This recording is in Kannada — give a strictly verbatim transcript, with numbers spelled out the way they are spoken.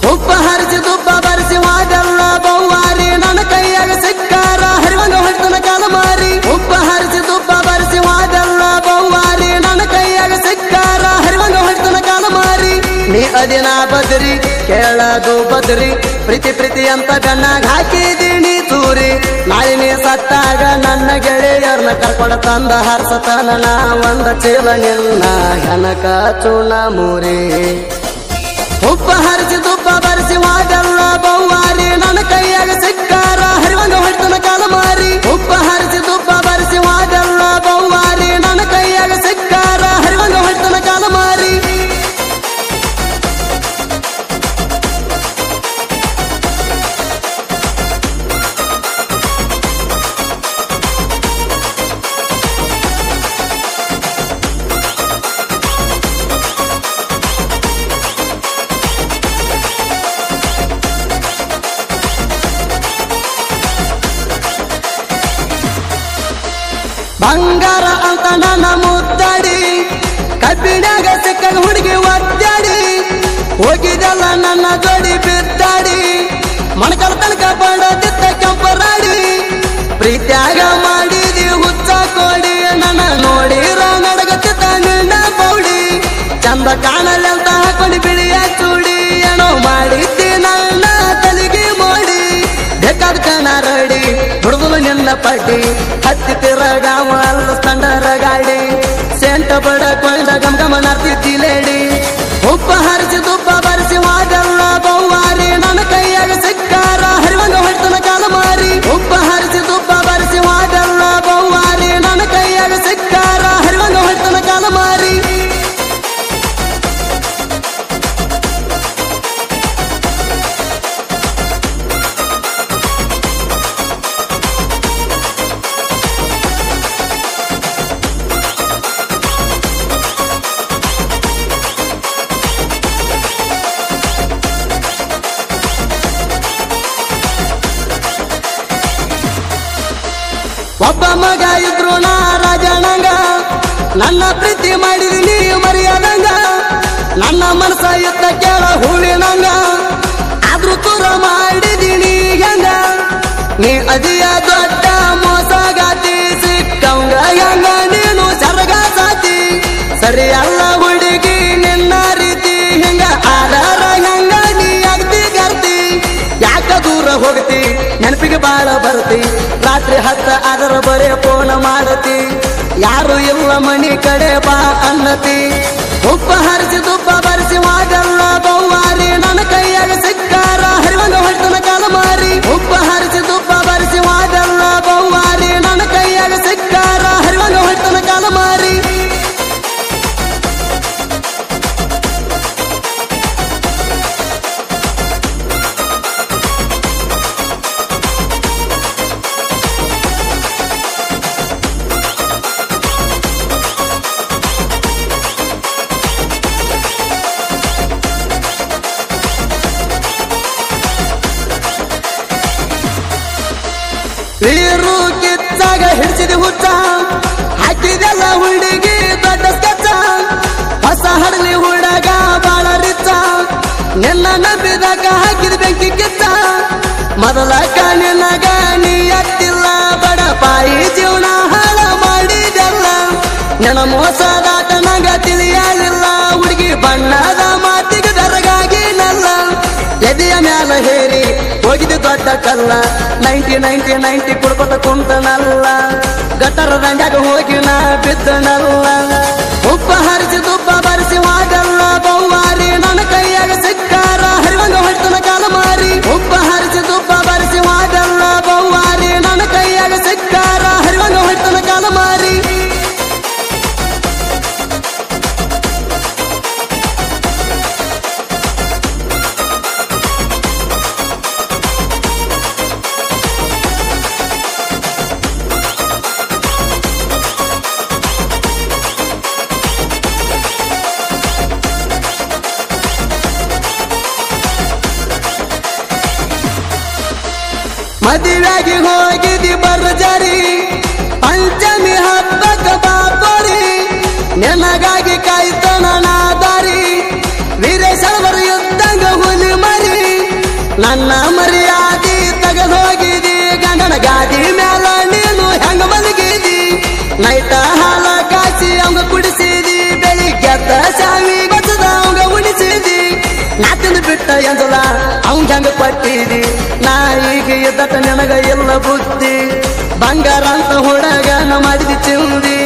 ಉಪ್ಪ ಹರಿಸಿ ತುಪ್ಪ ಬರಿಸಿ ವಾದಲ್ಲ ಬೌವಾರಿ ನನ್ನ ಕೈಯಾಗ ಸಿಕ್ಕಾರ ಹರಿವಂಗ ಹೊಡ್ತನ ಕಾಲ ಮಾರಿ ಉಪ್ಪ ಹರಿಸಿ ತುಪ್ಪ ಬರಿಸಿ ವಾದಲ್ಲ ಬೌವಾರಿ ನನ್ನ ಕೈಯಾಗ ಸಿಕ್ಕಾರ ಹರಿವಂಗ ಹೊಡ್ತನ ಕಾಲ ಮಾರಿ ನೀ ಅದಿನ ಬದ್ರಿ ಕೇಳದು ಬದ್ರಿ ಪ್ರೀತಿ ಪ್ರೀತಿ ಅಂತ ಗಣ್ಣಾಗ ಹಾಕಿದೀನಿ ತೂರಿ ನಾಳೆ ನೀ ಸತ್ತಾಗ ನನ್ನ ಗೆಳೆಯರ್ನ ಕರ್ಕೊಡ ತಂದ ಹರ್ಸತನ ನಾ ಒಂದ ಚೀಲ ನಿನ್ನ ಹೆನಕ ಚೂಣ ಮೂರಿ ಉಪ್ಪ ಹರಿಸಿ ತುಪ್ಪ ಬರಿಸಿ ವಾದಲ್ಲ ಬೌವಾರಿ ನನ್ನ ಕೈಯಾಗ ಸಿಕ್ಕಾರ ಹರಿವಂಗ ಹೊಡ್ತನ ಕಾಲ ಮಾರಿ ಉಪ್ಪ ಹರಿಸಿ ತುಪ್ಪ ಬರಿಸಿ ವಾದಲ್ಲ ಬೌವಾರಿ ನನ್ನ ಕೈಯಾಗ ಸಿಕ್ಕಾರ ಹರಿವಂಗ ಹೊಡ್ತನ ಕಾಲ ಮಾರಿ ಬಂಗಾರ ಅಂತ ನನ್ನ ಮುದ್ದಾಡಿ ಕಬ್ಬಿಣಾಗ ಸಿಕ್ಕ ಹುಡುಗಿ ಒದ್ದಾಡಿ ಹೋಗಿದಲ್ಲ ನನ್ನ ಜೋಡಿ ಬಿದ್ದಾಡಿ ಮಣಕಲ ತನಕ ಬಡದಿದ್ದ ಕೆಂಪರಾಡಿ ಪ್ರೀತ್ಯಾಗ ಮಾಡಿದಿ ಹುಚ್ಚ ಕೋಡಿ ನನ್ನ ನೋಡಿರ ನಡಗತ್ತಿದ್ದ ನಿನ್ನ ಪೌಡಿ ಚಂದ ಕಾಣಲಿ ಅಂತ ಹಾಕೊಂಡು ಬಿಳಿಯ ಚೂಡಿ ಏನೋ ಮಾಡಿದ್ದಿ ನನ್ನ ತಲೆಗೆ ಮೋಡಿ ಬೇಕಾದ ಕಣ ರಡಿ ಹುಡುಗಲು ನಿನ್ನ ಪಟ್ಟಿ ಹತ್ತಿ ತಿರಗಾವ ಅಲ್ಲ ಸ್ಟಂಡರ ಗಾಡಿ ಸೆಂಟ ಬಡಕೊಂಡ ಗಮ ಗಮ ನಾರ್ತಿದ್ದಿಲೇಡಿ ಉಪ್ಪ ಹರಿಸಿ ತುಪ್ಪ ಬರಿಸಿ ವಾದಲ್ಲ ಬೌವಾರಿ ನನ್ನ ಕೈಯಾಗ ಸಿಕ್ಕಾರ ಹರಿವಂಗ ಹೊಡ್ತನ ಕಾಲ ಮಾರಿ ಉಪ್ಪ ಹರಿಸಿ ತುಪ್ಪ ಬರಿಸಿ ವಾದಲ್ಲ ಬೌವಾರಿ ನನ್ನ ಕೈಯಾಗ ಸಿಕ್ಕಾರ ಹರಿವಂಗ ಹೊಡ್ತನ ಕಾಲ ಮಾರಿ ಒಬ್ಬ ಮಗ ಇದ್ರು ನಾ ರಾಜನಂಗ ನನ್ನ ಪ್ರೀತಿ ಮಾಡಿದಿ ನೀ ಮರ್ಯಾದಂಗ ನನ್ನ ಮನಸ ಇದ್ದ ಕೇಳ ಹೂವಿನಂಗ ಆದ್ರೂ ತುರ ಮಾಡಿದೀನಿ ಹೆಂಗ ನೀ ಅದಿಯ ದೊಡ್ಡ ಮೋಸಗಾತಿ ಸಿಕ್ಕಂಗ ಹೆಂಗ ನೀನು ಸರ್ಗ ಸಾತಿ ಸರಿ ಅಲ್ಲ ಹುಡುಗಿ ನಿನ್ನ ರೀತಿ ಹೆಂಗ ಆಧಾರ ಹೆಂಗ ನೀ ಅಗ್ತಿ ಗರ್ತಿ ಯಾಕ ದೂರ ಹೋಗ್ತಿ ನೆನಪಿಗೆ ಬಾಳ ಬರ್ತಿ ರಾತ್ರಿ ಹತ್ತ ಅದರ ಬರೇ ಫೋನ್ ಮಾಡತಿ ಯಾರು ಇಲ್ಲ ಮನಿ ಕಡೆ ಬಾ ಅನ್ನತಿ ಉಪ್ಪ ಹರಿಸಿ ತುಪ್ಪ ಬರಿಸಿ ವಾದಲ್ಲ ಬೌವಾರಿ ನನ್ನ ಕೈಯಾಗ ಸಿಕ್ಕಾರ ಹರಿವಂಗ ಹೊಡ್ತನ ಕಾಲ ಮಾರಿ ಉಪ್ಪ ಹರಿಸಿ ತುಪ್ಪ ಬರಿಸಿ ವಾದಲ್ಲ ಬೌವಾರಿ ನನ್ನ ಕೈಯಾಗ ಸಿಕ್ಕಾರ ಹರಿವಂಗ ಹೊಡ್ತನ ಕಾಲ ಮಾರಿ ವೀರು ಕಿಚ್ಚಾಗ ಹಿಡಿಸಿದ ಹುಚ್ಚ ಹಾಕಿದೆಲ್ಲ ಹುಡುಗಿ ದೊಡ್ಡ ಸ್ಕೆಚ್ಚ ಹೊಸ ಹಡಲಿ ಹುಡುಗ ಬಾಳ ರಿಚ್ಚ ನಿನ್ನ ನಂಬಿದಾಗ ಹಾಕಿದ ಬೆಂಕಿ ಕಿಚ್ಚ ಮೊದಲ ಕಣ್ಣಿನಾಗ ನೀ ಎತ್ತಿಲ್ಲ ಬಡಪಾಯಿ ಜೀವನ ಹಾಳ ಮಾಡಿದೆಲ್ಲ ನನ್ನ ಮೋಸದಾಟ ನಂಗ ತಿಳಿಯಲಿಲ್ಲ ಹುಡುಗಿ ಬಣ್ಣದ ಮಾತಿಗೆ ದರಗಾಗಿ ನಲ್ಲ ಎದೆಯ ಮ್ಯಾಲ ಹೇರಿ ಹೋಗಿದ್ದು ದೊಡ್ಡ ಕಲ್ಲ ನೈಂಟಿ ನೈಂಟಿ ನೈಂಟಿ ಕುಡ್ಕೊತ ಕುಂತನಲ್ಲ ಗಟರ ದಂಡ್ಯಾಗ ಹೋಗಿ ನಾ ಬಿದ್ದನಲ್ಲ ಉಪ್ಪ ಹರಿಸಿ ತುಪ್ಪ ಬರಿಸಿ ವಾದಲ್ಲ ಬೌವಾರಿ ನನ್ನ ಕೈಯಾಗ ಸಿಕ್ಕಾರ ಹರಿವಂಗ ಹೊಡ್ತನ ಕಾಲ ಮಾರಿ ಉಪ್ಪ ಹರಿಸಿ ತುಪ್ಪ ಬರಿಸಿ ವಾದಲ್ಲ ಬೌವಾರಿ ನನ್ನ ಕೈಯಾಗ ಸಿಕ್ಕಾರ ಹರಿವಂಗ ಹೊಡ್ತನ ಕಾಲ ಮಾರಿ ಮದುವೆಗೆ ಹೋಗಿದಿ ಬರ್ಜರಿ ಪಂಚಮಿ ಹಬ್ಬಕ್ಕೆ ಬಾಪರಿ ನಿನಗಾಗಿ ಕಾಯ್ತನ ನಾ ದಾರಿ ವೀರೇಶ್ವರ ಯುದ್ಧಂಗ ಹುಲಿ ಮರಿ ನನ್ನ ಮರ್ಯಾದಿ ತೆಗೆದೋಗಿದಿ ಗಂಡನ ಗಾದಿ ಮ್ಯಾಲ ನೀನು ಹೆಂಗ ಮಲಗಿದಿ ನೈಟ ಹಾಲ ಕಾಸಿ ಅವಂಗ ಕುಡಿಸಿದಿ ಬೆಳಿಗ್ಗೆದ್ದ ಶಾವಿ ಬಸದ ಅವಂಗ ಉಣಿಸಿದಿ ನಾ ತಿಂದು ಬಿಟ್ಟ ಎಂಜಲ ಅವಂಗ ಹೆಂಗ ಪಟ್ಟಿದಿ ನಾ ಈಗ ಇದ್ದಟ ನನಗ ಎಲ್ಲ ಬುದ್ಧಿ ಬಂಗಾರ ಅಂತ ಹುಡುಗನ ಮಾಡಿದಿ ಚಿಂದಿ